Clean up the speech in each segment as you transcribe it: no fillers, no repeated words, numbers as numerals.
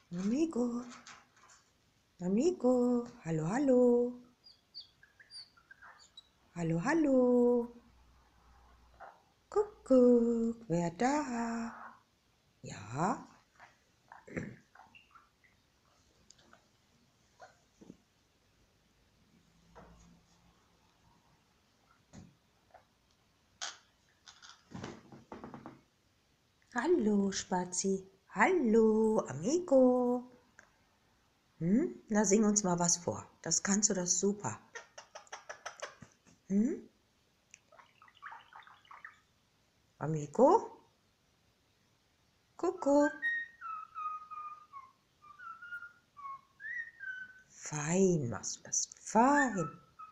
Amigo, Amigo, hallo, hallo, hallo, hallo, Kuckuck, wer da? Ja, hallo, Spazi, hallo, Amigo. Na, sing uns mal was vor, das kannst du doch super. Amigo, Kuckuck. Fein machst du das, fein.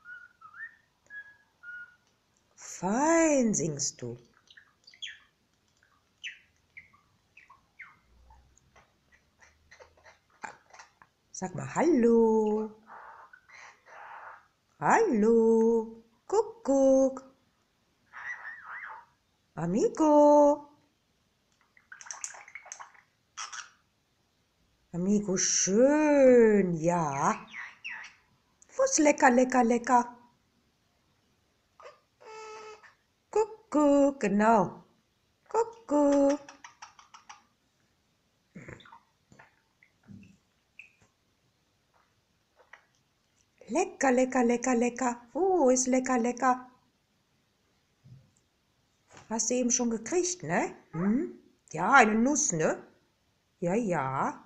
Fein singst du. Sag mal hallo. Hallo. Kuckuck. Amigo. Amigo, schön, ja. Was lecker, lecker, lecker. Kuckuck, genau. Kuckuck. Lecker, lecker, lecker, lecker. Oh, ist lecker, lecker. Hast du eben schon gekriegt, ne? Ja, eine Nuss, ne? Ja, ja.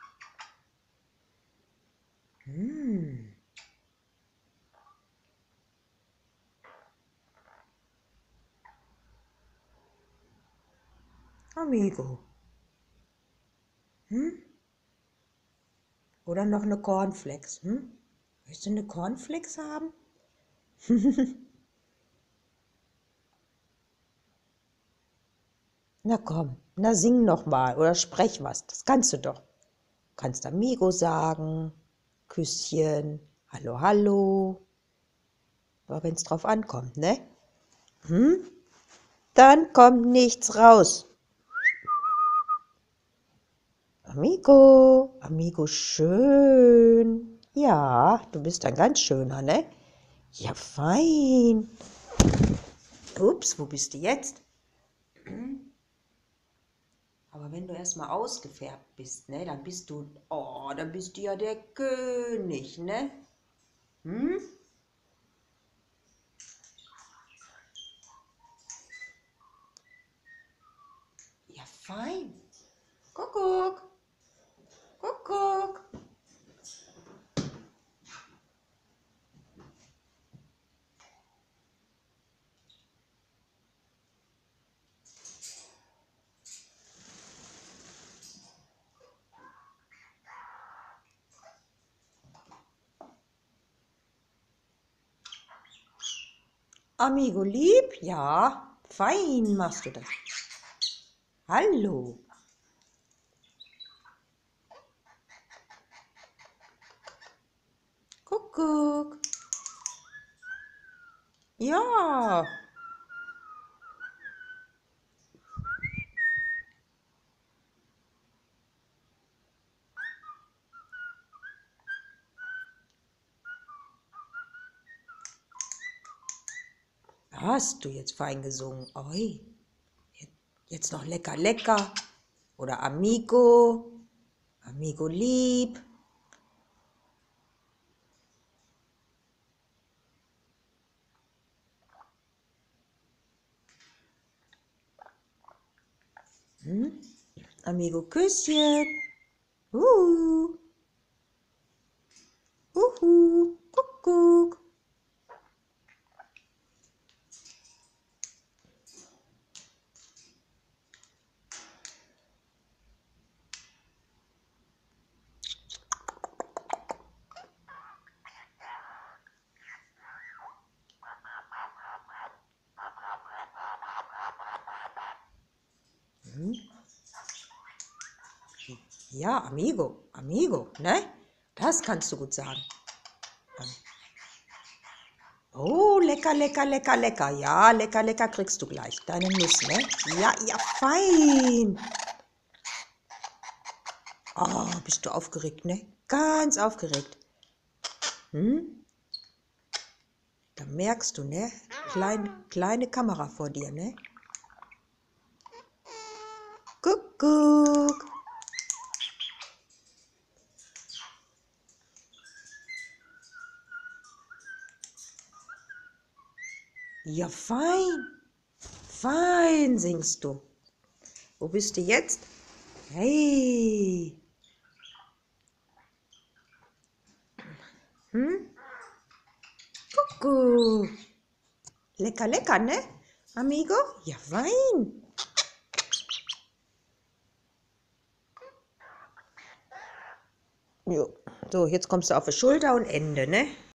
Amigo. Oder noch eine Cornflakes, Willst du eine Cornflakes haben? Na komm, na sing noch mal oder sprech was, das kannst du doch. Du kannst Amigo sagen, Küsschen, hallo, hallo. Aber wenn es drauf ankommt, ne? Dann kommt nichts raus. Amigo, Amigo, schön. Ja, du bist ein ganz schöner, ne? Ja, fein. Ups, wo bist du jetzt? Aber wenn du erstmal ausgefärbt bist, ne, dann bist du, oh, dann bist du ja der König, ne? Ja, fein. Kuckuck, Kuckuck. Amigo lieb, ja, fein machst du das. Hallo. Kuckuck. Ja. Hast du jetzt fein gesungen? Oi. Jetzt noch lecker, lecker. Oder Amigo. Amigo lieb. Amigo Küsschen. Kuckuck. Ja, Amigo, Amigo, ne? Das kannst du gut sagen. Oh, lecker, lecker, lecker, lecker. Ja, lecker, lecker kriegst du gleich. Deine Nuss, ne? Ja, ja, fein. Oh, bist du aufgeregt, ne? Ganz aufgeregt. Hm? Da merkst du, ne? Kleine Kamera vor dir, ne? Kuckuck. Ja, fein. Fein singst du. Wo bist du jetzt? Hey. Hm? Kuckuck. Lecker, lecker, ne? Amigo? Ja, fein. Jo. So, jetzt kommst du auf die Schulter und Ende, ne?